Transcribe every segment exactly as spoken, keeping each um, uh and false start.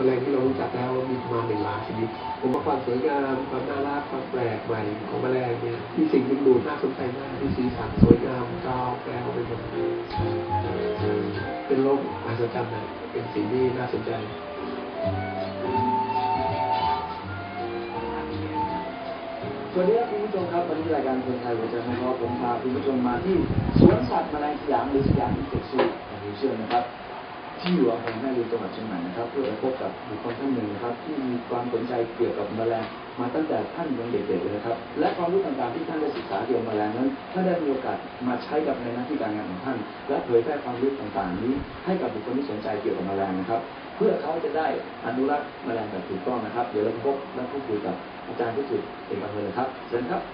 แมลงที่เรารู้จักแล้วมีประมาณหนึ่งล้านชนิดผมว่าความสวยงามความน่ารักความแปลกใหม่ของแมลงเนี่ยมีสิ่งดึงดูดน่าสนใจมากมีสีสันสวยงามกาวแปลวไปหมดเป็นโลกมหัศจรรย์นะเป็นสิ่งที่น่าสนใจสวัสดีครับคุณผู้ชมครับวันนี้รายการคนไทยหัวใจของเราผมพาคุณผู้ชมมาที่สวนสัตว์แมลงสยามหรือสยามอินเตอร์ซูของมิวเซียมนะครับที่อยู่อำเภอแม่ริมจังหวัดเชียงใหม่นะครับเพื่อพบกับบุคคลท่านหนึ่งนะครับที่มีความสนใจเกี่ยวกับแมลงมาตั้งแต่ท่านยังเด็กๆเลยนะครับและความรู้ต่างๆที่ท่านได้ศึกษาเกี่ยวกับแมลงนั้นท่านได้มีโอกาสมาใช้กับในหน้าที่การงานของท่านและเผยแพร่ความรู้ต่างๆนี้ให้กับบุคคลที่สนใจเกี่ยวกับแมลงนะครับเพื่อเขาจะได้อนุรักษ์แมลงแบบถูกต้องนะครับเดี๋ยวเราพบและพูดคุยกับอาจารย์ผู้ฝึกเอกอำเภอเลยครับเชิญครับ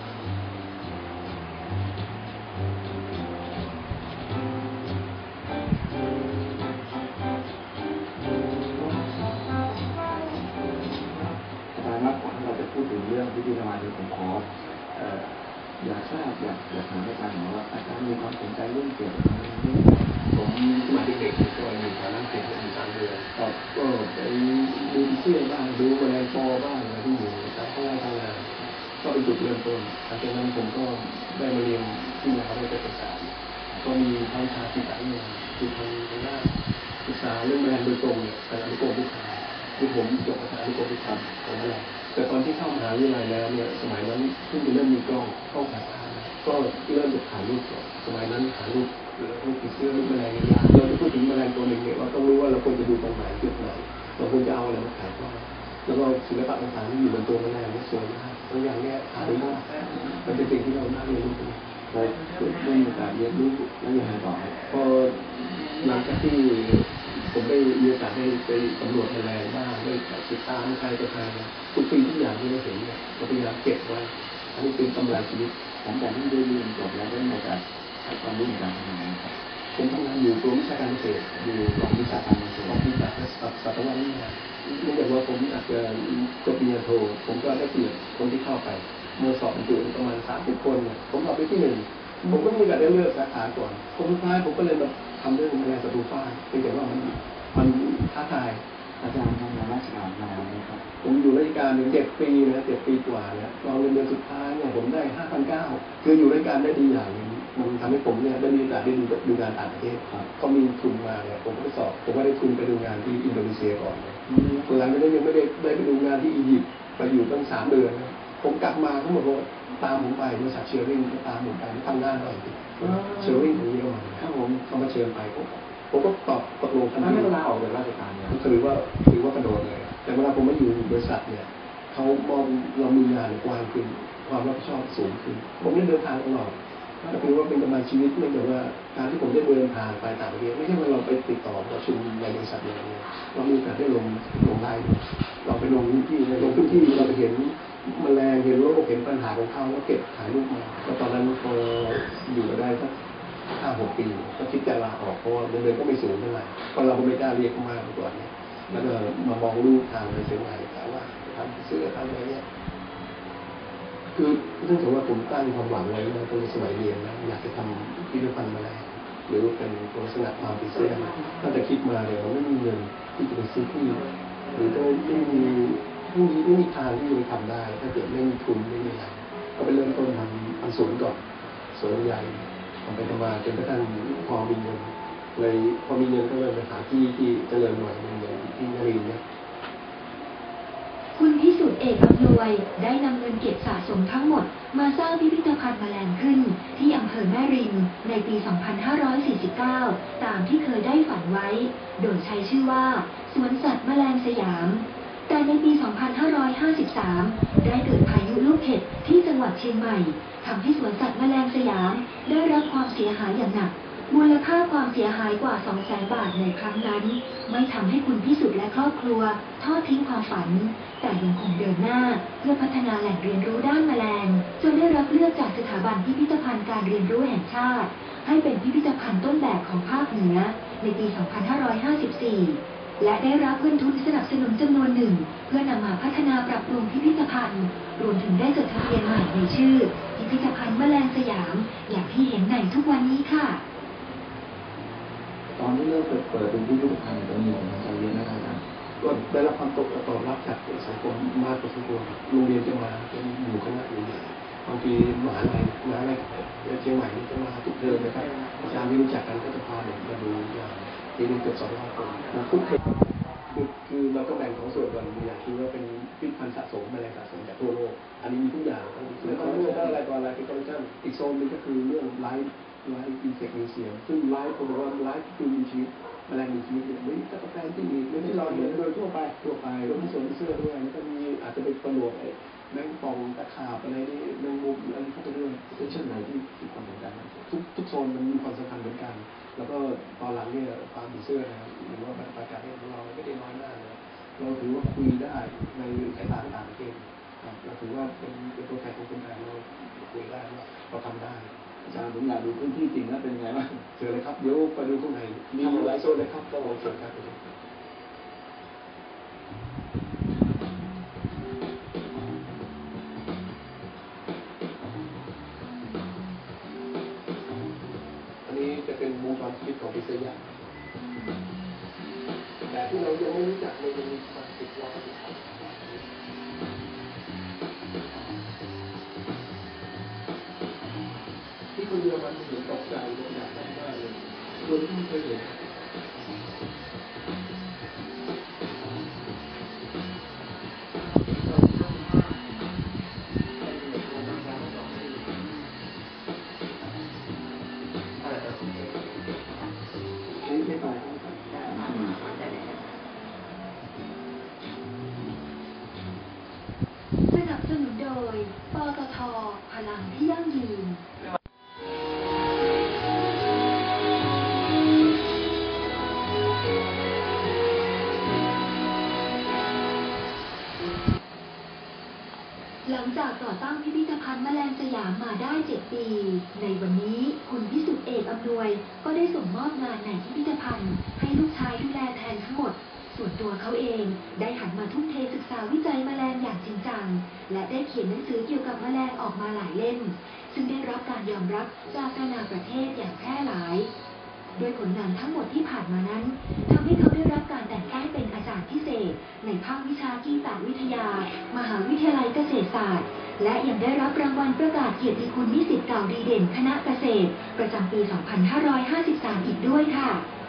พูดถึงเรื่องพิธีธรรมะที่ผมขออยากทราบอยากอยากถามอาจารย์ว่าอาจารย์มีความสนใจเรื่องเกี่ยวกับอะไรนี่ผมสมัยเด็กๆก็อยู่แถวนั้นเป็นอยู่ตามเรือก็ก็ไปดูเชื่อบ้างดูแมลงปอบ้างอะไรที่อยู่ตามข้างล่างข้างล่างก็เป็นจุดเริ่มต้นหลังจากนั้นผมก็ได้มาเรียนที่มหาวิทยาลัยเกษตรศาสตร์ก็มีทั้งชาติสายเงินคือทางด้านศึกษาเรื่องแมลงโดยตรงเนี่ยแต่ละกรมวิชาคือผมจบภาษาที่กรมวิชาของแมลงแต่ตอนที่เข้ามหาวิทยาลัยแล้วเนี่ยสมัยนั้นเพิ่งจะเริ่มมีกล้องกล้องถ่ายภาพก็เริ่มจะถ่ายรูปก่อนสมัยนั้นถ่ายรูปรูปผีเสื้อรูปแมลงยากเราจะพูดถึงแมลงตัวหนึ่งเนี่ยเราต้องรู้ว่าเราควรจะดูตรงไหนจุดไหนเราควรจะเอาอะไรมาถ่ายก็แล้วก็ศิลปะต่างๆที่อยู่บนตัวแมลงนี่สวยมากตัวอย่างเนี้ยหาได้ยากมันเป็นสิ่งที่เราน่าเรียนรู้เราได้มีโอกาสเรียนรู้แล้วยังไงต่อพอหลังจากที่ผมได้มีโอกาสได้ไปสำรวจแมลงบ้างได้ติดตามใครต่อใครทุกปีทุกอย่างที่เราเห็นเนี่ยเราพยายามเก็บไว้อันนี้เป็นกำไรชีวิตหลังจากที่ได้เรียนจบแล้วได้มีโอกาสให้ความรู้ในการทำงานครับผมทำงานอยู่กรมวิชาการเกษตรอยู่กองวิชาการเกษตรกองวิชาการสัตววิทยาเนื่องจากว่าผมอาจจะจบปริญญาโทผมก็ได้เปรียบคนที่เข้าไปเมื่อสอบบรรจุประมาณสามสิบคนเนี่ยผมเอาไปที่หนึ่งผมก็มีโอกาสได้เลือกสาขาก่อนคนสุดท้ายผมก็เลยมาทำเรื่องแมลงศัตรูฝ้าเป็นแต่ว่ามันมันท้าทายอาจารย์ทำงานราชการมานานไหมครับผมอยู่ราชการเจ็ดปีนะเจ็ดปีกว่าแล้วตอนเรียนสุดท้ายเนี่ยผมได้ห้าพันเก้าคืออยู่ราชการได้ดีอย่างนึงมันทำให้ผมเนี่ยได้มีโอกาสได้ดูดูงานต่างประเทศครับก็มีทุนมาเนี่ยผมก็ไปสอบผมก็ได้ทุนไปดูงานที่อินโดนีเซียก่อนหลังจากนั้นยังไม่ได้ได้ไปดูงานที่อียิปต์ไปอยู่ตั้งสามเดือนนะผมกลับมาทั้งหมดตามผมไปบริษัทเชอร์ริงตามผมไปทำงานหน่อยเชอร์ริงของเยอรมันครับผมเขามาเชิญไปผมผมก็ตอบตกลงทันทีไม่ลาออกจากราชการเนี่ยถือว่าถือว่ากระโดดเลยแต่เวลาผมมาอยู่บริษัทเนี่ยเขามองเรามีงานกว้างขึ้นความรับผิดชอบสูงขึ้นผมได้เดินทางตลอดก็ถือว่าเป็นกำลังชีวิตเนื่องจากว่าการที่ผมได้เดินทางไปต่างประเทศไม่ใช่ว่าเราไปติดต่อประชุมในบริษัทอย่างเดียวเรามีโอกาสได้ลงลงไล่เราไปลงพื้นที่ลงพื้นที่เราไปเห็นแมลงเห็นโรคเห็นปัญหาของเขาแล้วเก็บถ่ายรูปมาแล้วตอนนั้นพออยู่มาได้สักห้าหกปีก็คิดจะลาออกเพราะว่าเงินเดือนก็ไม่สูงเท่าไหร่ก็เราก็ไม่กล้าเรียกมากเมื่อก่อนเนี่ยแล้วก็มามองลูกทางในเชียงใหม่แต่ว่าทำเสื้อทำอะไรเนี่ยคือเนื่องจากว่าผมตั้งความหวังไว้ในตอนสมัยเรียนนะอยากจะทำพิพิธภัณฑ์แมลงหรือเป็นลักษณะความพิเศษถ้าจะคิดมาเนี่ยเราไม่มีเงินที่จะไปซื้อที่หรือต้องไม่มีไม่มีไม่มีทางที่จะไปทำได้ถ้าเกิดไม่มีทุนไม่มีอะไรก็ไปเริ่มต้นทำทำสวนก่อนสวนใหญ่ทำไปทำมาจนกระทั่งพอมีเงินเลยพอมีเงินก็เลยไปหาที่ที่เจริญหน่อยเงินที่นรินทร์เนี่ยคุณพิสุทธิ์เอกอำนวยได้นำเงินเก็บสะสมทั้งหมดมาสร้างพิพิธภัณฑ์แมลงขึ้นที่อำเภอแม่ริมในปี สองพันห้าร้อยสี่สิบเก้า ตามที่เคยได้ฝันไว้โดยใช้ชื่อว่าสวนสัตว์แมลงสยามแต่ในปี สองพันห้าร้อยห้าสิบสาม ได้เกิดพายุลูกเห็บที่จังหวัดเชียงใหม่ทำให้สวนสัตว์แมลงสยามได้รับความเสียหายอย่างหนักมูลค่าความเสียหายกว่า สองแสน บาทในครั้งนั้นไม่ทำให้คุณพิสุทธิ์และครอบครัวทอดทิ้งความฝันแต่ยังคงเดินหน้าเพื่อพัฒนาแหล่งเรียนรู้ด้านแมลงจนได้รับเลือกจากสถาบันพิพิธภัณฑ์การเรียนรู้แห่งชาติให้เป็นพิพิธภัณฑ์ต้นแบบของภาคเหนือในปี สองพันห้าร้อยห้าสิบสี่ และได้รับเงินทุนสนับสนุนจำนวนหนึ่งเพื่อนำมาพัฒนาปรับปรุงพิพิธภัณฑ์รวมถึงได้จดทะเบียนใหม่ในชื่อพิพิธภัณฑ์แมลงสยามอย่างที่เห็นในทุกวันนี้ค่ะตอนที่เริ่มเปิดเปิดเป็นพิพิธภัณฑ์ตรงนี้ผมใจเย็นนะครับอาจารย์ก็ได้รับความตกตอบรับจากสังคมมากพอสมควรโรงเรียนจะมาเป็นอยู่คณะอื่นบางทีมหาลัยมหาลัยเชียงใหม่จะมาทุกเทอมนะครับอาจารย์ที่รู้จักกันก็จะพาเด็กมาดูอย่างที่นี่เกือบสองร้อยคนทุกเทอมคือคือเราก็แบ่งของส่วนก่อนมีอย่างที่ว่าเป็นพิพิธภัณฑ์สะสมแมลงสะสมจากทั่วโลกอันนี้มีทุกอย่างแล้วก็เรื่องอะไรต่ออะไรที่คอลเลคชั่นอีกโซนนึงก็คือเรื่องไลฟ์ไลฟ์อินเสกมิวเซียมซึ่งไลฟ์ผมบอกว่าไลฟ์คือมีชีวิตแมลงมีชีวิตเนี่ยไม่ตะกแตนที่มีไม่ได้เราเห็นโดยทั่วไปทั่วไปแล้วมีส่วนเสื้อด้วยแล้วก็มีอาจจะเป็นปลาหลวกไอ้แมงป่องตะขาบอะไรนี่แมงมุมอะไรเข้าไปด้วยเป็นเช่นไหนที่ที่ความสำคัญทุกทุกโซนมันมีความสำคัญเหมือนกันแล้วก็ตอนหลังเนี่ยความมีเสื้อนะครับหรือว่าบรรยากาศของเราไม่ได้น้อยมากเลยเราถือว่าคุยได้ในสายตาต่างประเทศเราถือว่าเป็นเป็นตัวแทนของคนไทยเราคุยได้ว่าเราทำได้อาจารย์ผมอยากดูพื้นที่จริงแล้วเป็นไงบ้างเจอเลยครับเดี๋ยวไปดูข้างในมีหลายโซนเลยครับก็ลองเชิญครับอันนี้จะเป็นวงจรชีวิตของพิเศษยาแต่ที่เรายังไม่รู้จักเลยยังมีประมาณสิบล้านที่คนเยอรมันเห็นตกใจตกใจมากเลยโดยที่ไม่เคยเห็นไม่ไปสนับสนุนโดยปตท.พลังที่ยั่งยืนหลังจากก่อตั้งพิพิธภัณฑ์แมลงสยามมาได้เจ็ดปี ในวันนี้คุณพิสุทธิ์เอกอำนวยก็ได้ส่งมอบงานในพิพิธภัณฑ์ให้ลูกชายดูแลแทนทั้งหมด ส่วนตัวเขาเองได้หันมาทุ่มเทศึกษาวิจัยแมลงอย่างจริงจัง และได้เขียนหนังสือเกี่ยวกับแมลงออกมาหลายเล่ม ซึ่งได้รับการยอมรับจากนานาประเทศอย่างแพร่หลาย ด้วยผลงานทั้งหมดที่ผ่านมานั้นทำให้เขาได้รับการแต่งตั้งเป็นอาจารย์พิเศษในภาควิชากีตวิทยา มหาวิทยาลัยเกษตรศาสตร์ และยังได้รับรางวัลประกาศเกียรติคุณนิสิตเก่าดีเด่นคณะเกษตร ประจำปี สองพันห้าร้อยห้าสิบสาม อีกด้วยค่ะ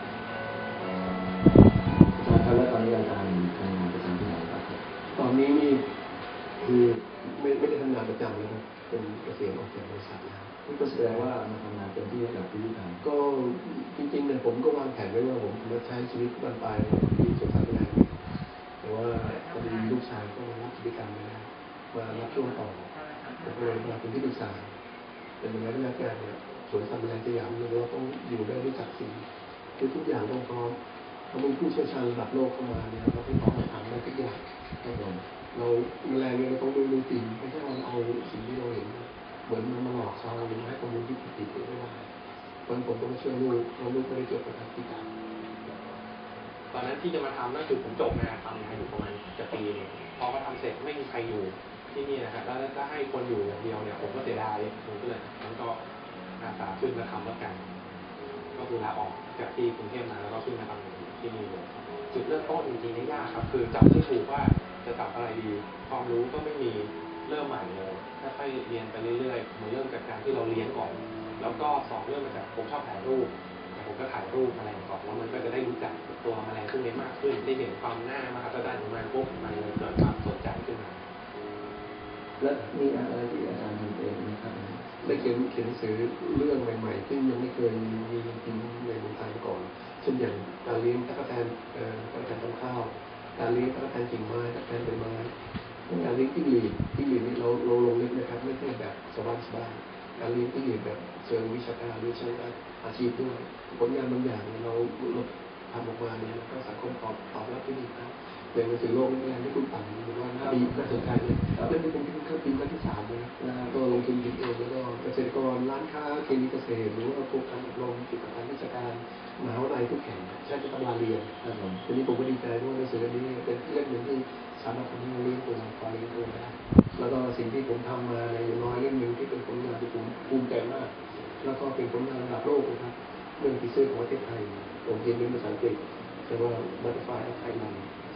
อาจารย์แล้วตอนนี้อาจารย์ทำงานประจำที่ไหนครับตอนนี้นี่คือไม่ไม่ได้ทำงานประจำเลยครับเป็นเกษียณออกจากบริษัทแล้วนี่ก็แสดงว่ามาทำงานเต็มที่ให้กับพิพิธภัณฑ์ก็จริงๆเนี่ยผมก็วางแผนไว้ว่าผมจะใช้ชีวิตบ้านปลายที่สวนสัตว์วิทยาแต่ว่าพอดีลูกชายก็มารับกิจกรรมมามารับช่วงต่อผมก็เลยมาเป็นที่ปรึกษาเป็นยังไงก็แล้วแต่เนี่ยสวนสัตว์วิทยาสยามเราต้องอยู่ได้ด้วยจักรสิ่งคือทุกอย่างต้องพร้อมเราเป็นผู้เชี่ยวชาญระดับโลกเข้ามาเนี่ยเราต้องพร้อมมาทำได้ทุกอย่างครับผมเราแมลงเนี่ยเราต้องดูดูจริงไม่ใช่เราเอาสิ่งที่เราเห็นเหมือนมันมาหลอกเราหรือให้ข้อมูลที่ผิดๆไม่ได้วันผมต้องเชื่อลูกเราลูกไม่ได้จบประทับที่การตอนนั้นที่จะมาทำนั่นคือผมจบงานทำงานอยู่ประมาณจะปีนึงพอมาทำเสร็จไม่มีใครอยู่ที่นี่นะครับแล้วถ้าให้คนอยู่อย่างเดียวเนี่ยผมก็เสียดายผมก็เลยมันก็อาสาขึ้นมาทำแล้วกันก็คือลาออกจากที่กรุงเทพมาแล้วก็ขึ้นมาทำที่นี่เลยจุดเริ่มต้นจริงๆนี่ยากครับคือจับไม่ถูกว่าจะจับอะไรดีความรู้ก็ไม่มีเริ่มใหม่เลยค่อยๆเรียนไปเรื่อยๆมันเริ่มจากการที่เราเรียนก่อนแล้วก็สองเริ่มมาจากผมชอบถ่ายรูปผมก็ถ่ายรูปแมลงก่อนแล้วมันก็จะได้รู้จักตัวแมลงพวกนี้มากขึ้นได้เห็นความน่ามหัศจรรย์ของมันปุ๊บมันเลยเกิดความสนใจขึ้นมาและมีอะไรที่อาจารย์ทำเองไหมครับได้เขียนเขียนหนังสือเรื่องใหม่ๆซึ่งยังไม่เคยมีจริงๆในเมืองไทยมาก่อนเช่นอย่างการเลี้ยงตะกั่วแตนเอ่อตะกั่วแตนต้นข้าวการเลี้ยงตะกั่วแตนกิ่งไม้ตะกั่วแตนใบไม้การเลี้ยงจิ้งหรีดจิ้งหรีดนี่เราเราลงลึกนะครับไม่ใช่แบบสบายสบายการเลี้ยงจิ้งหรีดแบบเชิงวิชาการหรือเชิงอาชีพด้วยผลงานบางอย่างเราเราทำออกมาเนี่ยก็สังคมตอบตอบรับที่ดีครับอย่างหนังสือโลกนี่งานที่คุณปั่นหรือว่าดีน่าสนใจเลยนั่นเป็นเป็นเครื่องพิมพ์ครั้งที่สามเลยนะก็ลงทุนพิมพ์เองแล้วก็เกษตรกรร้านค้าเคมีเกษตรหรือว่าโครงการอบรมกิจการวิชาการมหาวิทยาลัยทุกแห่งใช้เป็นตำราเรียนครับผมทีนี้ผมก็ดีใจด้วยหนังสือเล่มนี้เป็นเล่มหนึ่งที่สามารถทำให้เรียนตัวพอเรียนตัวได้แล้วก็สิ่งที่ผมทำมาในอย่างน้อยเล่มหนึ่งที่เป็นผลงานที่ผมภูมิใจมากแล้วก็เป็นผลงานระดับโลกนะครับเรื่องพิเศษของประเทศไทยผมเรียนเป็นภาษาอังกฤษแต่ว่าบัตรไฟล์ไทยมันที่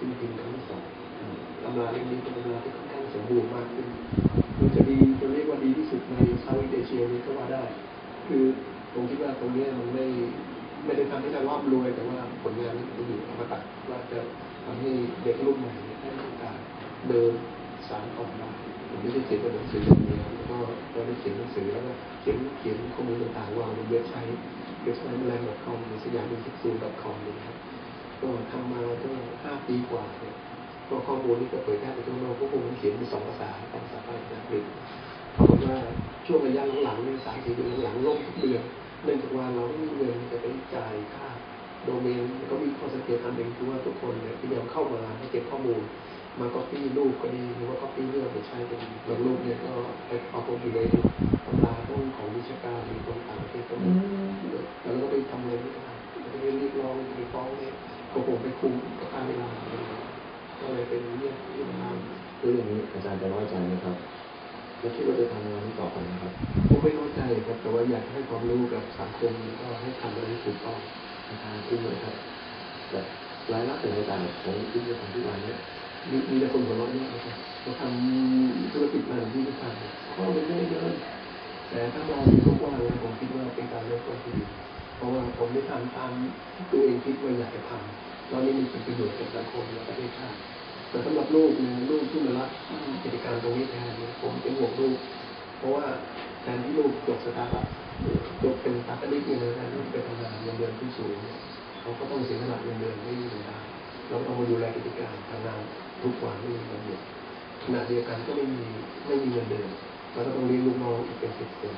ฟิลิปปินส์ครั้งที่สองตำราเล่มนี้เป็นตำราที่ค่อนข้างสมบูรณ์มากขึ้นมันจะดีจะเรียกว่าดีที่สุดในเซาท์อีสต์เอเชียนี้ก็ว่าได้คือผมคิดว่าตรงนี้มันไม่ไม่ได้ทำให้เราร่ำรวยแต่ว่าผลงานนี้มันอยู่อมตะว่าจะทำให้เด็กรุ่นใหม่ได้มีโอกาสเดินสารต่อได้ผมไม่ได้เขียนเป็นหนังสืออย่างเดียวแล้วก็เราได้เขียนหนังสือแล้วก็เขียนเขียนข้อมูลต่างๆวางบนเว็บไซต์เว็บไซต์แมลง .com หรือสยามอินสิทู .com เลยครับก็ทำมาตั้งห้าปีกว่าเนี่ยก็ข้อมูลนี้ก็เผยแพร่ไปทั่วโลกพวกผมเขียนเป็นสองภาษาภาษาไทยภาษาอังกฤษปรากฏว่าช่วงระยะหลังๆเนี่ยสามสี่เดือนหลังๆล่มทุกเดือนเนื่องจากว่าเราไม่มีเงินจะไปจ่ายค่าโดเมนก็มีข้อสังเกตอันหนึ่งคือว่าทุกคนเนี่ยพยายามเข้ามาให้เก็บข้อมูลมาก็ปี้รูปก็ดีหรือว่าก็ปี้เรื่องไปใช้เป็นบางรูปเนี่ยก็ไปเอาไปอยู่ในตำราต้องของวิชาการหรือคนต่างประเทศก็มีแล้วเราก็ไปทำอะไรไม่ได้ไปเรียกร้องไปฟ้องเนี่ยก็ผมไปคุมก็ค่าเวลาก็เลยเป็นเรื่องที่มาคืออย่างนี้อาจารย์จะน้อยใจนะครับแล้วคิดว่าจะทำงานนี้ต่อไปนะครับผมไม่น้อยใจครับแต่ว่าอยากให้ความรู้กับสังคมก็ให้ทำอะไรที่ถูกต้องอาจารย์คิดไหมครับแต่รายรับแต่รายจ่ายของที่จะทำทุกวันนี้มีมีแต่คนหัวเราะเยอะนะครับเราทำธุรกิจมาที่ที่ทำข้อมันไม่ได้เยอะแต่ถ้าเรามีกว้างๆผมคิดว่าเป็นการเริ่มต้นที่ดีเพราะว่าผมได้ทำตามที่ตัวเองคิดว่าอยากจะทำตอนนี้มีเป็นประโยชน์กับสังคมและประเทศชาติแต่สำหรับลูกเนี่ยลูกที่มารับกิจการตรงนี้แทนเนี่ยผมเป็นห่วงลูกเพราะว่าแทนที่ลูกจบสถาบันจบเป็นสถาปนิกเนี่ยนะลูกไปทำงานเงินเดือนที่สูงเขาก็ต้องเสียสละเงินเดือนไม่มีเงินได้เราต้องมาดูแลกิจการทำงานทุกวันไม่มีเงินเดือนขณะเดียวกันก็ไม่มีไม่มีเงินเดือนเราก็ต้องเลี้ยงลูกน้องอีกเป็นสิบคน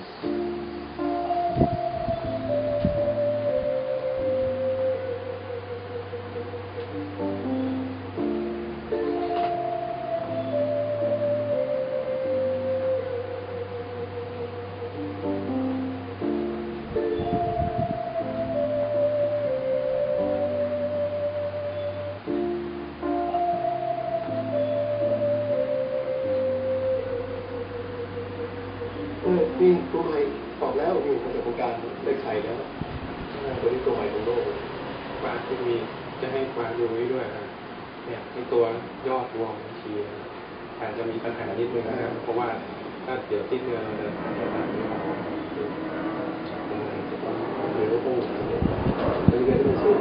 นี่ตัวใหม่ออกแล้วนี่ประสบการณ์ได้ใช้แล้วตัวนี้ตัวใหม่ของโลกปาที่มีจะให้ปาดูไว้ด้วยนะเนี่ยในตัวยอดรวมบัญชีอาจจะมีปัญหานิดนึงนะครับเพราะว่าถ้าเดี๋ยวสิ้นเดือนเราจะจะตัดไม่ออกหรือว่าพวกเป็นเงินไม่ซื้อ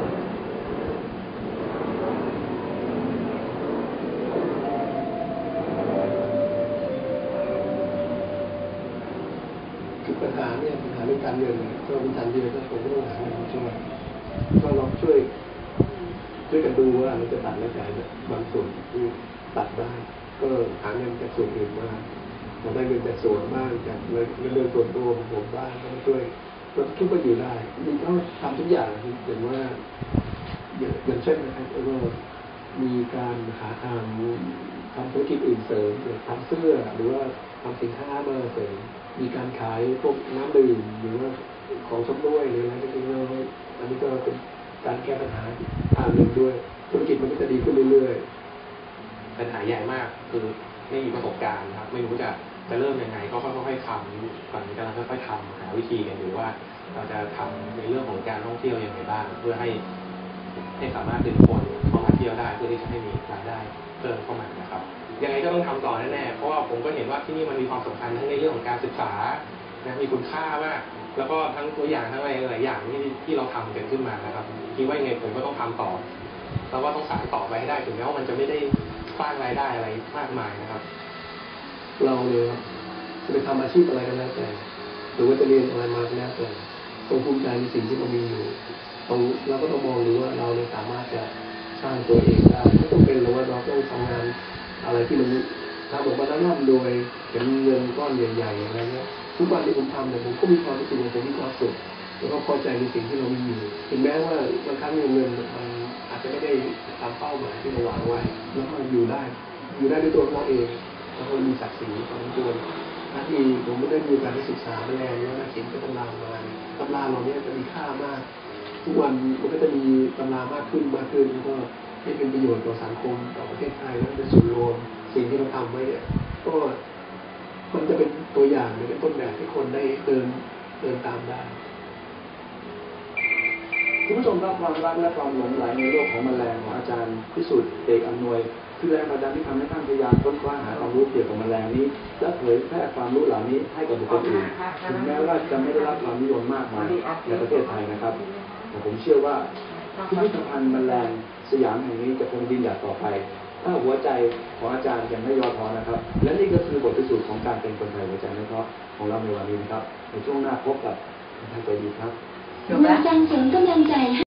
ปัญหาเนี่ยปัญหาเรื่องการเงินก็เป็นทางเดียวก็ผมก็ต้องหาเงินมาช่วยก็ลองช่วยช่วยกันดูว่าเราจะตัดรายจ่ายบางส่วนที่ตัดได้ก็หาเงินจากส่วนอื่นมาเราได้เงินจากส่วนบ้างจากเงินเดือนส่วนตัวของผมบ้างก็มาช่วยก็ทุกก็อยู่ได้มีก็ทำทุกอย่างอย่างว่าอย่างเช่นนะครับก็มีการหาทางทำธุรกิจอื่นเสริมทำเสื้อหรือว่าทำสินค้ามาเสริมมีการขายพวกน้ำดื่มหรือว่าของชำร่วยหรืออะไรก็ได้อันนี้ก็เป็นการแก้ปัญหาทางหนึ่งด้วยธุรกิจมันก็จะดีขึ้นเรื่อยๆปัญหาใหญ่มากคือไม่มีประสบการณ์ครับไม่รู้จะจะเริ่มยังไงก็ค่อยๆทำก่อนกำลังค่อยๆทำหาวิธีกันอยู่ว่าเราจะทำในเรื่องของการท่องเที่ยวยังไงบ้างเพื่อให้ให้สามารถดึงคนเข้ามาเที่ยวได้เพื่อที่จะให้มีรายได้เพิ่มเข้ามานะครับยังไงก็ต้องทำต่อแน่ๆเพราะว่าผมก็เห็นว่าที่นี่มันมีความสำคัญทั้งในเรื่องของการศึกษานะมีคุณค่ามากแล้วก็ทั้งตัวอย่างทั้งอะไรหลายอย่างที่ที่เราทำกันขึ้นมานะครับคิดว่ายังไงผมก็ต้องทำต่อแล้วก็ต้องสานต่อไปให้ได้ถึงแม้ว่ามันจะไม่ได้สร้างรายได้อะไรมากมายนะครับเราเนี่ยจะไปทำอาชีพอะไรก็แล้วแต่หรือว่าจะเรียนอะไรมาก็แล้วแต่ต้องภูมิใจในสิ่งที่เรามีอยู่ตรงเราก็ต้องมองดูว่าเราเนี่ยสามารถจะสร้างตัวเองได้ไม่ต้องเป็นหรือว่าเราต้องทำงานอะไรที่มันทำออกมาแล้วร่ำรวยเห็นเงินก้อนใหญ่ๆอะไรเงี้ยทุกวันที่ผมทำเนี่ยผมก็มีความรู้สึกว่าผมมีความสุขแล้วก็พอใจในสิ่งที่เรามีอยู่ถึงแม้ว่าบางครั้งเงินมันอาจจะไม่ได้ตามเป้าหมายที่เราวางไว้แล้วก็อยู่ได้อยู่ได้ด้วยตัวเราเองแล้วก็มีศักดิ์ศรีความเป็นตัวถ้าที่ผมไม่ได้มีการศึกษาแรงแล้วนะเขียนเป็นตำรามาตำราเราเนี่ยจะมีค่ามากทุกวันมันก็จะมีตำรามากขึ้นมากขึ้นแล้วก็ให้เป็นประโยชน์ต่อสังคมต่อประเทศไทยแล้วเป็นส่วนรวมสิ่งที่เราทำไว้เนี่ยก็มันจะเป็นตัวอย่างเป็นต้นแบบให้คนได้เดินเดินตามได้คุณผู้ชมครับความรักและความหลงใหลในโลกของแมลงของอาจารย์พิสุทธิ์เอกอำนวยคือแรงบันดาลที่ทำให้ท่านพยายามค้นคว้าหาความรู้เกี่ยวกับแมลงนี้และเผยแพร่ความรู้เหล่านี้ให้กับบุคคลอื่นถึงแม้ว่าจะไม่ได้รับความนิยมมากมายในประเทศไทยนะครับแต่ผมเชื่อว่าพิพิธภัณฑ์แมลงสยามแห่งนี้จะคงยืนหยัดต่อไปถ้าหัวใจของอาจารย์ยังไม่ย่อท้อนะครับและนี่ก็คือบทพิสูจน์ของการเป็นคนไทยหัวใจไม่ท้อของเราในวันนี้นะครับในช่วงหน้าพบกับคนไทยใจดีครับเมื่อสร้างเสริมกำลังใจ